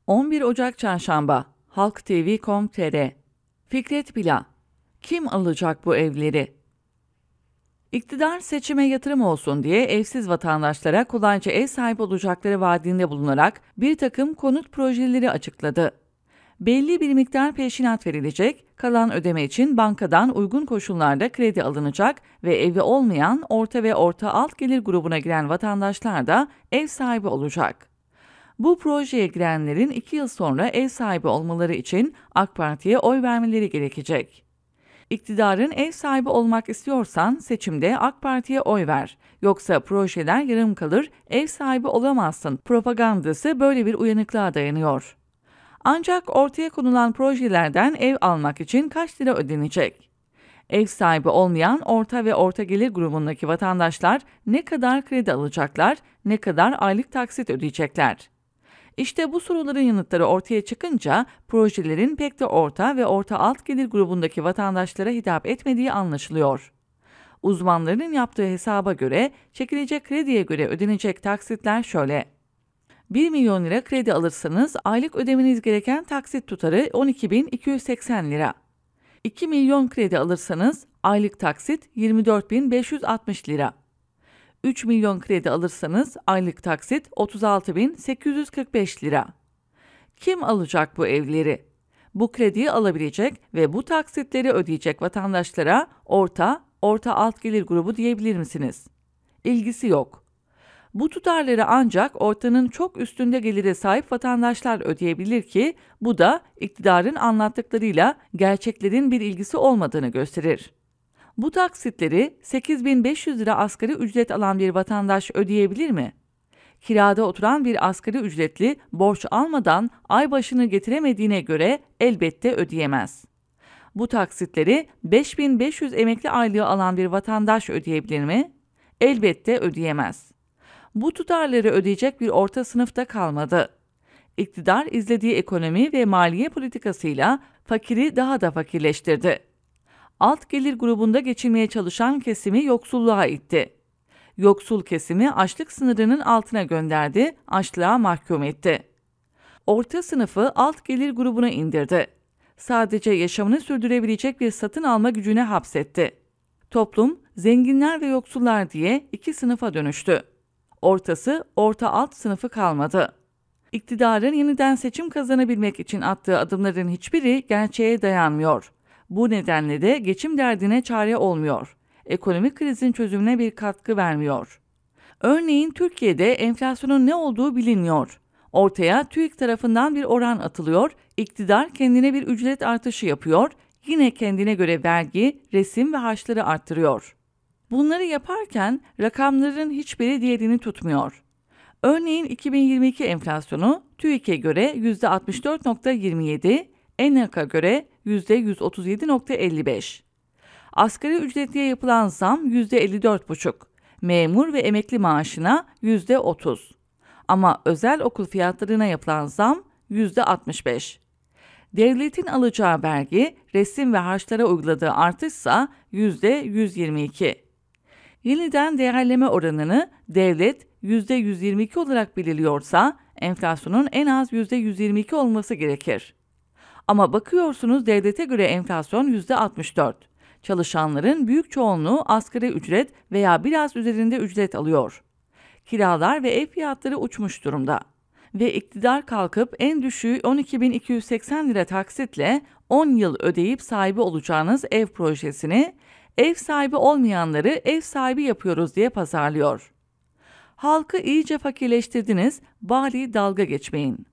11 Ocak Çarşamba, Halk TV.com.tr. Fikret Bila, kim alacak bu evleri? İktidar seçime yatırım olsun diye evsiz vatandaşlara kolayca ev sahibi olacakları vaadinde bulunarak bir takım konut projeleri açıkladı. Belli bir miktar peşinat verilecek, kalan ödeme için bankadan uygun koşullarda kredi alınacak ve evi olmayan orta ve orta alt gelir grubuna giren vatandaşlar da ev sahibi olacak. Bu projeye girenlerin 2 yıl sonra ev sahibi olmaları için AK Parti'ye oy vermeleri gerekecek. İktidarın ev sahibi olmak istiyorsan seçimde AK Parti'ye oy ver. Yoksa projeler yarım kalır, ev sahibi olamazsın propagandası böyle bir uyanıklığa dayanıyor. Ancak ortaya konulan projelerden ev almak için kaç lira ödenecek? Ev sahibi olmayan orta ve orta gelir grubundaki vatandaşlar ne kadar kredi alacaklar, ne kadar aylık taksit ödeyecekler? İşte bu soruların yanıtları ortaya çıkınca projelerin pek de orta ve orta alt gelir grubundaki vatandaşlara hitap etmediği anlaşılıyor. Uzmanların yaptığı hesaba göre çekilecek krediye göre ödenecek taksitler şöyle. 1 milyon lira kredi alırsanız aylık ödemeniz gereken taksit tutarı 12.280 lira. 2 milyon kredi alırsanız aylık taksit 24.560 lira. 3 milyon kredi alırsanız aylık taksit 36.845 lira. Kim alacak bu evleri? Bu krediyi alabilecek ve bu taksitleri ödeyecek vatandaşlara orta alt gelir grubu diyebilir misiniz? İlgisi yok. Bu tutarları ancak ortanın çok üstünde gelire sahip vatandaşlar ödeyebilir ki bu da iktidarın anlattıklarıyla gerçeklerin bir ilgisi olmadığını gösterir. Bu taksitleri 8.500 lira asgari ücret alan bir vatandaş ödeyebilir mi? Kirada oturan bir asgari ücretli borç almadan ay başını getiremediğine göre elbette ödeyemez. Bu taksitleri 5.500 emekli aylığı alan bir vatandaş ödeyebilir mi? Elbette ödeyemez. Bu tutarları ödeyecek bir orta sınıf da kalmadı. İktidar izlediği ekonomi ve maliye politikasıyla fakiri daha da fakirleştirdi. Alt gelir grubunda geçinmeye çalışan kesimi yoksulluğa itti. Yoksul kesimi açlık sınırının altına gönderdi, açlığa mahkum etti. Orta sınıfı alt gelir grubuna indirdi. Sadece yaşamını sürdürebilecek bir satın alma gücüne hapsetti. Toplum, zenginler ve yoksullar diye 2 sınıfa dönüştü. Ortası, orta alt sınıfı kalmadı. İktidarın yeniden seçim kazanabilmek için attığı adımların hiçbiri gerçeğe dayanmıyor. Bu nedenle de geçim derdine çare olmuyor. Ekonomik krizin çözümüne bir katkı vermiyor. Örneğin Türkiye'de enflasyonun ne olduğu bilinmiyor. Ortaya TÜİK tarafından bir oran atılıyor, iktidar kendine bir ücret artışı yapıyor, yine kendine göre vergi, resim ve harçları arttırıyor. Bunları yaparken rakamların hiçbiri diğerini tutmuyor. Örneğin 2022 enflasyonu TÜİK'e göre %64.27, ENAK'a göre %137.55. Asgari ücretliye yapılan zam %54,5. Memur ve emekli maaşına %30. Ama özel okul fiyatlarına yapılan zam %65. Devletin alacağı vergi, resim ve harçlara uyguladığı artışsa %122. Yeniden değerleme oranını devlet %122 olarak belirliyorsa enflasyonun en az %122 olması gerekir. Ama bakıyorsunuz devlete göre enflasyon %64. Çalışanların büyük çoğunluğu asgari ücret veya biraz üzerinde ücret alıyor. Kiralar ve ev fiyatları uçmuş durumda. Ve iktidar kalkıp en düşüğü 12.280 lira taksitle 10 yıl ödeyip sahibi olacağınız ev projesini, ev sahibi olmayanları ev sahibi yapıyoruz diye pazarlıyor. Halkı iyice fakirleştirdiniz, bari dalga geçmeyin.